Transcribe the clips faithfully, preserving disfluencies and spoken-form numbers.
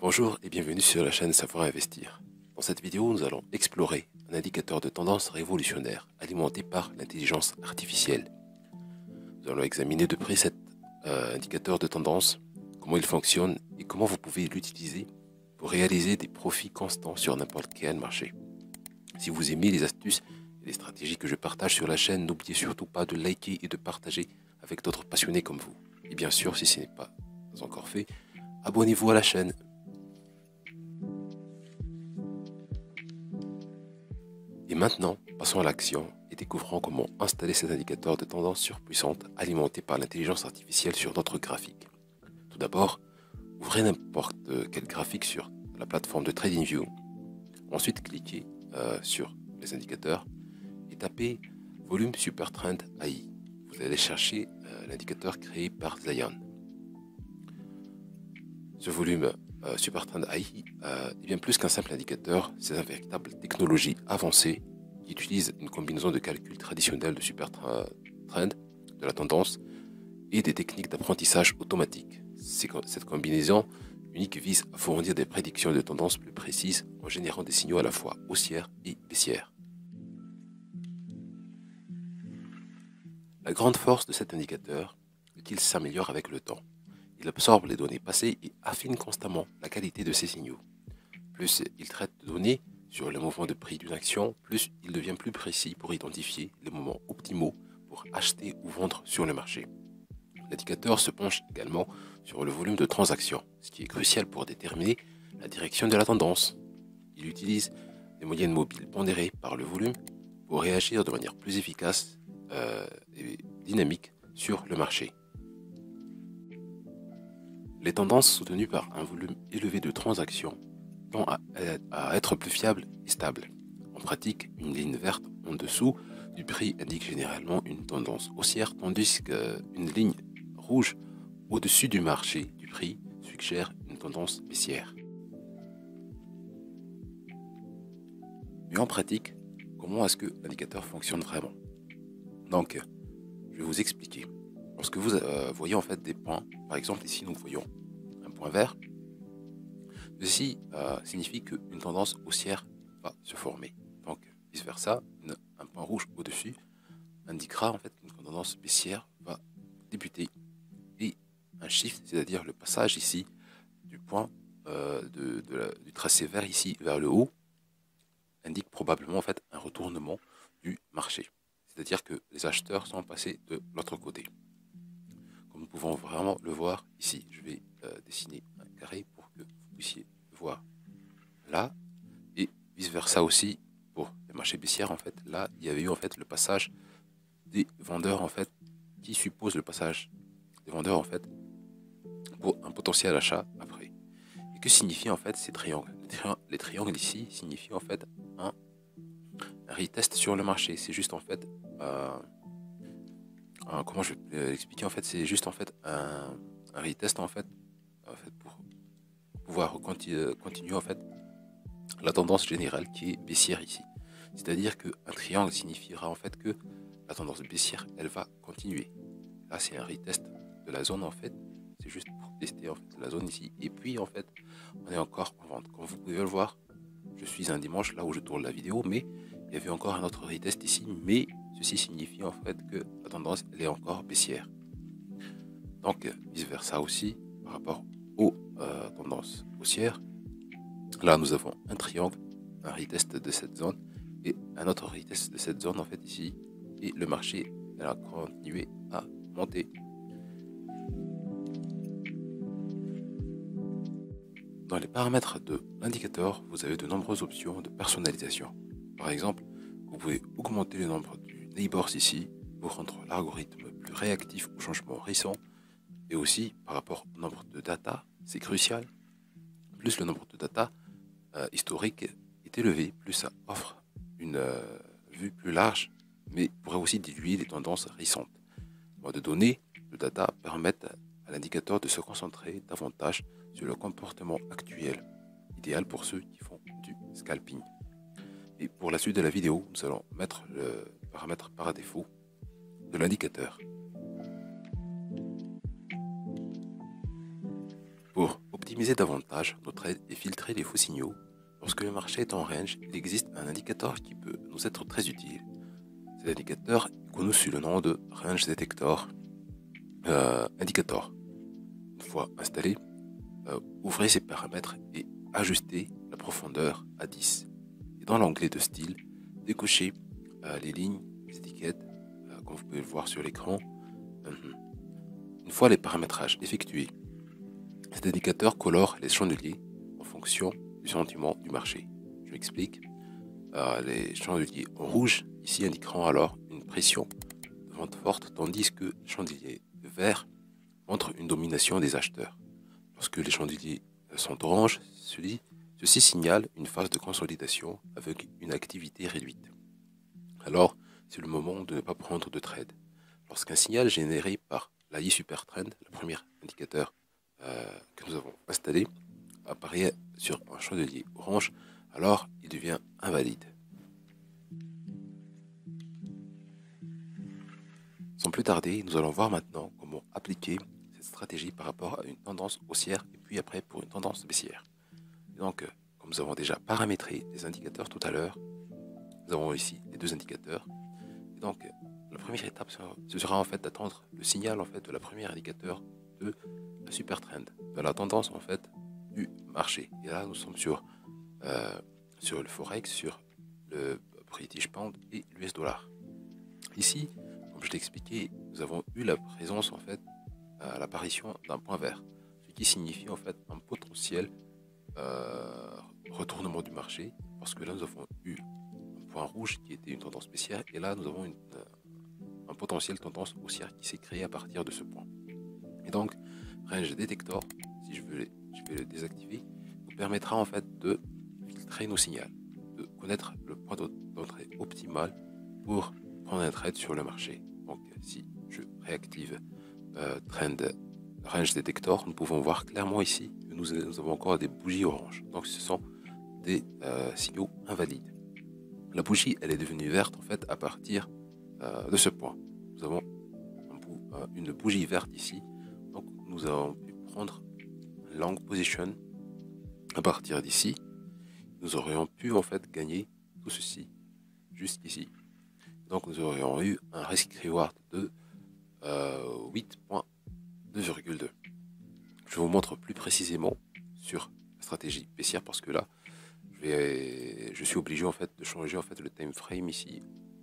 Bonjour et bienvenue sur la chaîne Savoir Investir. Dans cette vidéo, nous allons explorer un indicateur de tendance révolutionnaire alimenté par l'intelligence artificielle. Nous allons examiner de près cet euh, indicateur de tendance, comment il fonctionne et comment vous pouvez l'utiliser pour réaliser des profits constants sur n'importe quel marché. Si vous aimez les astuces et les stratégies que je partage sur la chaîne, n'oubliez surtout pas de liker et de partager avec d'autres passionnés comme vous. Et bien sûr, si ce n'est pas encore fait, abonnez-vous à la chaîne. Et maintenant, passons à l'action et découvrons comment installer cet indicateur de tendance surpuissante alimenté par l'intelligence artificielle sur notre graphique. Tout d'abord, ouvrez n'importe quel graphique sur la plateforme de TradingView. Ensuite, cliquez euh, sur les indicateurs et tapez volume Supertrend A I. Vous allez chercher euh, l'indicateur créé par Zion. Ce volume euh, Supertrend A I euh, est bien plus qu'un simple indicateur, c'est une véritable technologie avancée qui utilise une combinaison de calcul traditionnel de Supertrend, de la tendance et des techniques d'apprentissage automatique. Cette combinaison unique vise à fournir des prédictions de tendance plus précises en générant des signaux à la fois haussières et baissières. La grande force de cet indicateur est qu'il s'améliore avec le temps. Il absorbe les données passées et affine constamment la qualité de ces signaux. Plus il traite de données sur le mouvement de prix d'une action, plus il devient plus précis pour identifier les moments optimaux pour acheter ou vendre sur le marché. L'indicateur se penche également sur le volume de transactions, ce qui est crucial pour déterminer la direction de la tendance. Il utilise les moyennes mobiles pondérées par le volume pour réagir de manière plus efficace euh, et dynamique sur le marché. Les tendances soutenues par un volume élevé de transactions tendent à, à être plus fiables et stables. En pratique, une ligne verte en dessous du prix indique généralement une tendance haussière, tandis qu'une ligne rouge au-dessus du marché du prix suggère une tendance baissière. Mais en pratique, comment est-ce que l'indicateur fonctionne vraiment? Donc, je vais vous expliquer. Lorsque vous euh, voyez en fait des points, par exemple ici nous voyons un point vert, ceci euh, signifie qu'une tendance haussière va se former. Donc vice versa, une, un point rouge au-dessus indiquera en fait qu'une tendance baissière va débuter. Et un shift, c'est-à-dire le passage ici du point euh, de, de la, du tracé vert ici vers le haut, indique probablement en fait un retournement du marché. C'est-à-dire que les acheteurs sont passés de l'autre côté. Comme nous pouvons vraiment le voir ici, je vais euh, dessiner un carré pour que vous puissiez le voir là, et vice versa aussi pour les marchés baissières. En fait, là, il y avait eu en fait le passage des vendeurs en fait qui suppose le passage des vendeurs en fait pour un potentiel achat après. Et que signifient en fait ces triangles? Les triangles, les triangles ici signifient en fait un, un retest sur le marché. C'est juste en fait euh, un, comment je vais l'expliquer en fait, c'est juste en fait un, un retest en fait, en fait pour pouvoir continu, continuer en fait la tendance générale qui est baissière ici. C'est-à-dire qu'un triangle signifiera en fait que la tendance baissière elle va continuer. Là c'est un retest de la zone en fait, c'est juste pour tester en fait la zone ici, et puis en fait on est encore en vente. Comme vous pouvez le voir, je suis un dimanche là où je tourne la vidéo, mais il y avait encore un autre retest ici, mais ceci signifie en fait que la tendance elle est encore baissière. Donc vice versa aussi par rapport aux euh, tendances haussières. Là nous avons un triangle, un retest de cette zone et un autre retest de cette zone en fait ici, et le marché elle a continué à monter. Dans les paramètres de l'indicateur, vous avez de nombreuses options de personnalisation. Par exemple, vous pouvez augmenter le nombre du neighbors ici pour rendre l'algorithme plus réactif aux changements récents, et aussi par rapport au nombre de data, c'est crucial. Plus le nombre de data euh, historique est élevé, plus ça offre une euh, vue plus large, mais pourrait aussi diluer les tendances récentes. Les de données de data permettent à l'indicateur de se concentrer davantage sur le comportement actuel, idéal pour ceux qui font du scalping. Et pour la suite de la vidéo, nous allons mettre le paramètre par défaut de l'indicateur. Pour optimiser davantage nos trades et filtrer les faux signaux, lorsque le marché est en range, il existe un indicateur qui peut nous être très utile. Cet indicateur est connu sous le nom de Range Detector euh, Indicator. Une fois installé, euh, ouvrez ces paramètres et ajustez la profondeur à dix. Et dans l'onglet de style, décochez euh, les lignes, les étiquettes, euh, comme vous pouvez le voir sur l'écran. Une fois les paramétrages effectués, cet indicateur colore les chandeliers en fonction du sentiment du marché. Je m'explique. Euh, les chandeliers en rouge ici indiqueront alors une pression de vente forte, tandis que les chandeliers verts montrent une domination des acheteurs. Lorsque les chandeliers sont orange, ceci, ceci signale une phase de consolidation avec une activité réduite. Alors, c'est le moment de ne pas prendre de trade. Lorsqu'un signal généré par l'A I Super Trend, le premier indicateur euh, que nous avons installé, apparaît sur un chandelier orange, alors il devient invalide. Sans plus tarder, nous allons voir maintenant comment appliquer cette stratégie par rapport à une tendance haussière et puis après pour une tendance baissière. Et donc, comme nous avons déjà paramétré les indicateurs tout à l'heure, nous avons ici les deux indicateurs. Et donc, la première étape, ce sera en fait d'attendre le signal en fait de la première indicateur de la super trend, de la tendance en fait du marché. Et là, nous sommes sur, euh, sur le Forex, sur le British Pound et l'U S dollar. Ici, comme je l'ai expliqué, nous avons eu la présence en fait à l'apparition d'un point vert, ce qui signifie en fait un potentiel euh, retournement du marché, parce que là nous avons eu un point rouge qui était une tendance baissière et là nous avons une, euh, un potentiel tendance haussière qui s'est créé à partir de ce point. Et donc Range Detector, si je veux, je vais le désactiver, nous permettra en fait de filtrer nos signaux, de connaître le point d'entrée optimal pour prendre un trade sur le marché. Donc si je réactive euh, Trend Range Detector, nous pouvons voir clairement ici que nous, nous avons encore des bougies oranges. Donc ce sont des euh, signaux invalides. La bougie, elle est devenue verte en fait à partir euh, de ce point. Nous avons un bout, euh, une bougie verte ici. Donc nous avons pu prendre long position à partir d'ici. Nous aurions pu en fait gagner tout ceci jusqu'ici. Donc nous aurions eu un risk reward de euh, huit virgule deux. Je vous montre plus précisément sur la stratégie baissière parce que là, je, vais, je suis obligé en fait de changer en fait le time frame ici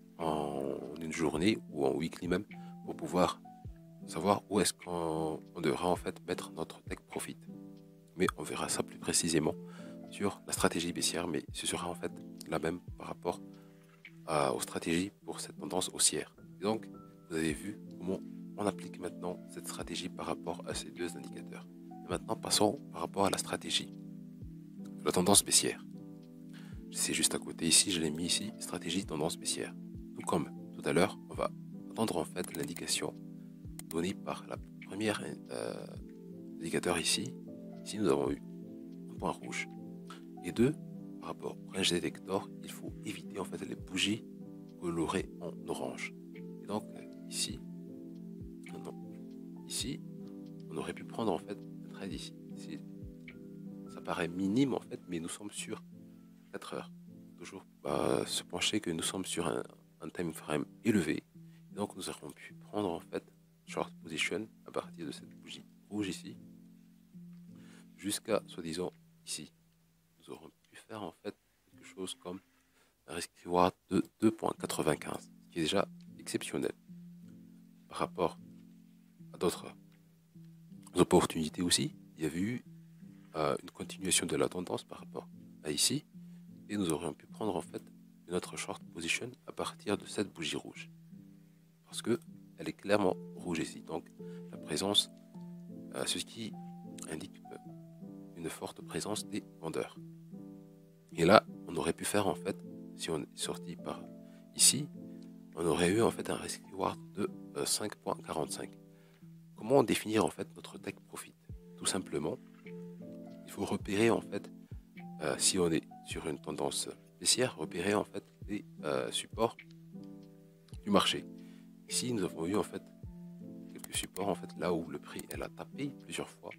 en une journée ou en weekly même pour pouvoir savoir où est-ce qu'on devra en fait mettre notre take profit. Mais on verra ça plus précisément sur la stratégie baissière, mais ce sera en fait la même par rapport à, aux stratégies pour cette tendance haussière. Et donc, vous avez vu comment on applique maintenant cette stratégie par rapport à ces deux indicateurs. Et maintenant, passons par rapport à la stratégie de la tendance baissière. C'est juste à côté ici, je l'ai mis ici, stratégie tendance baissière. Tout comme tout à l'heure, on va attendre en fait l'indication donnée par la première euh, indicateur ici. Ici, nous avons eu un point rouge. Et deux, par rapport au range detector, il faut éviter en fait les bougies colorées en orange. Et donc ici, non, ici, on aurait pu prendre en fait un trade ici. ici. Ça paraît minime en fait, mais nous sommes sur quatre heures. Toujours bah, se pencher que nous sommes sur un, un time frame élevé. Et donc nous aurons pu prendre en fait short position à partir de cette bougie rouge ici jusqu'à soi-disant ici. Nous aurons pu faire en fait quelque chose comme un risk reward de deux virgule quatre-vingt-quinze, ce qui est déjà exceptionnel par rapport à d'autres opportunités aussi. Il y avait eu euh, une continuation de la tendance par rapport à ici, et nous aurions pu prendre en fait notre short position à partir de cette bougie rouge, parce que elle est clairement rouge ici, donc la présence, euh, ce qui indique une forte présence des vendeurs. Et là, on aurait pu faire en fait, si on est sorti par ici, on aurait eu en fait un risk reward de euh, cinq virgule quarante-cinq. Comment définir en fait notre take profit? Tout simplement, il faut repérer en fait, euh, si on est sur une tendance baissière, repérer en fait les euh, supports du marché. Ici, nous avons eu en fait quelques supports en fait là où le prix elle a tapé plusieurs fois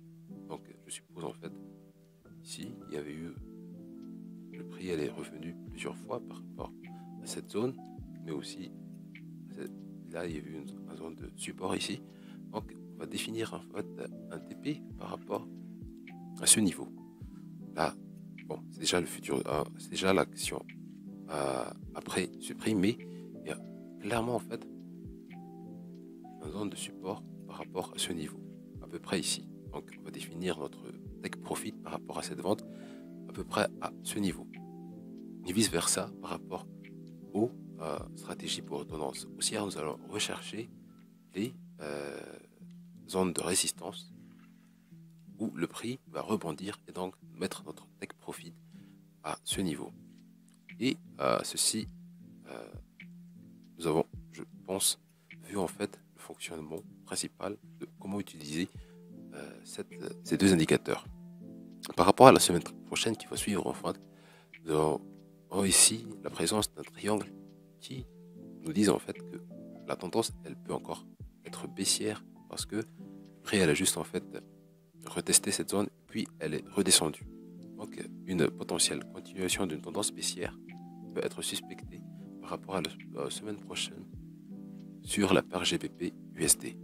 Donc je suppose en fait, ici, il y avait eu, le prix elle est revenu plusieurs fois par rapport à cette zone, mais aussi, là il y a eu une, une zone de support ici. Donc on va définir en fait un T P par rapport à ce niveau. Là, bon, c'est déjà le futur, euh, c'est déjà l'action euh, après ce prix, mais il y a clairement en fait une zone de support par rapport à ce niveau, à peu près ici. Donc on va définir notre take profit par rapport à cette vente à peu près à ce niveau. Et vice versa par rapport aux euh, stratégies pour tendance haussière, nous allons rechercher les euh, zones de résistance où le prix va rebondir et donc mettre notre take profit à ce niveau. Et euh, ceci, euh, nous avons, je pense, vu en fait le fonctionnement principal de comment utiliser euh, cette, ces deux indicateurs. Par rapport à la semaine prochaine qui va suivre, en fait, nous avons ici la présence d'un triangle qui nous dit en fait que la tendance, elle peut encore être baissière parce que le prix, elle a juste en fait retesté cette zone puis elle est redescendue. Donc une potentielle continuation d'une tendance baissière peut être suspectée par rapport à la, à la semaine prochaine sur la paire G B P U S D.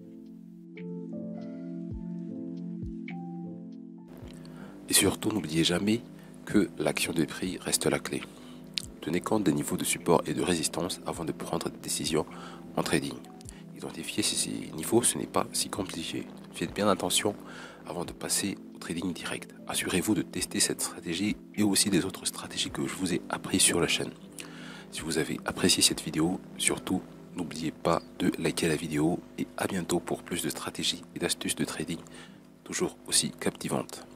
Et surtout, n'oubliez jamais que l'action de prix reste la clé. Tenez compte des niveaux de support et de résistance avant de prendre des décisions en trading. Identifier ces niveaux, ce n'est pas si compliqué. Faites bien attention avant de passer au trading direct. Assurez-vous de tester cette stratégie et aussi des autres stratégies que je vous ai apprises sur la chaîne. Si vous avez apprécié cette vidéo, surtout, n'oubliez pas de liker la vidéo et à bientôt pour plus de stratégies et d'astuces de trading toujours aussi captivantes.